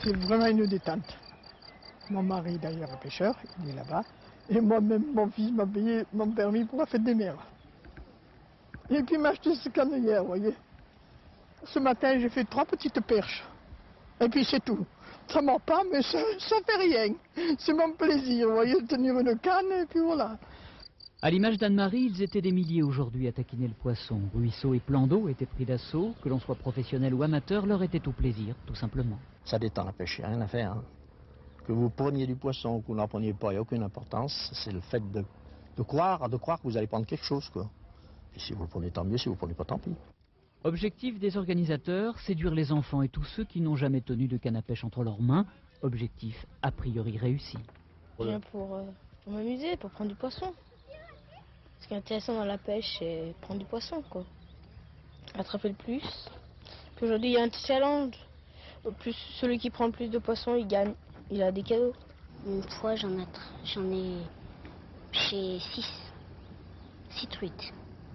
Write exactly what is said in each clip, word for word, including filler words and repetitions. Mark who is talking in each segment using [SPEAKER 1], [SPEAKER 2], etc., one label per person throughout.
[SPEAKER 1] c'est vraiment une détente. Mon mari d'ailleurs est pêcheur, il est là-bas. Et moi-même, mon fils m'a payé mon permis pour la fête des mères. Et puis il m'a acheté ce canne hier, vous voyez. Ce matin, j'ai fait trois petites perches. Et puis c'est tout. Ça ne mord pas, mais ça ne fait rien. C'est mon plaisir, vous voyez, de tenir une canne, et puis voilà.
[SPEAKER 2] À l'image d'Anne-Marie, ils étaient des milliers aujourd'hui à taquiner le poisson. Ruisseaux et plans d'eau étaient pris d'assaut. Que l'on soit professionnel ou amateur, leur était tout plaisir, tout simplement.
[SPEAKER 3] Ça détend la pêche, il n'y a rien à faire. Hein. Que vous preniez du poisson ou que vous n'en preniez pas, il n'y a aucune importance. C'est le fait de, de croire, de croire que vous allez prendre quelque chose, quoi. Et si vous le prenez, tant mieux. Si vous ne le prenez pas, tant pis.
[SPEAKER 2] Objectif des organisateurs, séduire les enfants et tous ceux qui n'ont jamais tenu de canne à pêche entre leurs mains. Objectif a priori réussi.
[SPEAKER 4] Je viens pour, euh, pour m'amuser, pour prendre du poisson. Ce qui est intéressant dans la pêche, c'est prendre du poisson, quoi. Attraper le plus. Puis aujourd'hui, il y a un petit challenge. Au plus, celui qui prend le plus de poissons, il gagne. Il a des cadeaux.
[SPEAKER 5] Une fois, j'en ai, j'en ai chez six. Six truites.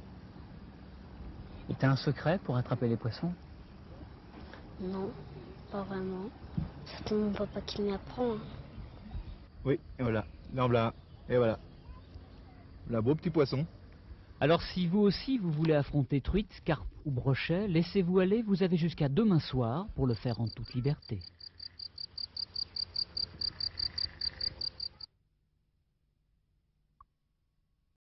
[SPEAKER 2] Et t'as un secret pour attraper les poissons?
[SPEAKER 5] Non, pas vraiment. C'est mon papa qui m'apprend.
[SPEAKER 6] Oui, et voilà. Là, voilà. Et voilà. Là, beau petit poisson.
[SPEAKER 2] Alors si vous aussi vous voulez affronter truite, carpe ou brochet, laissez-vous aller, vous avez jusqu'à demain soir pour le faire en toute liberté.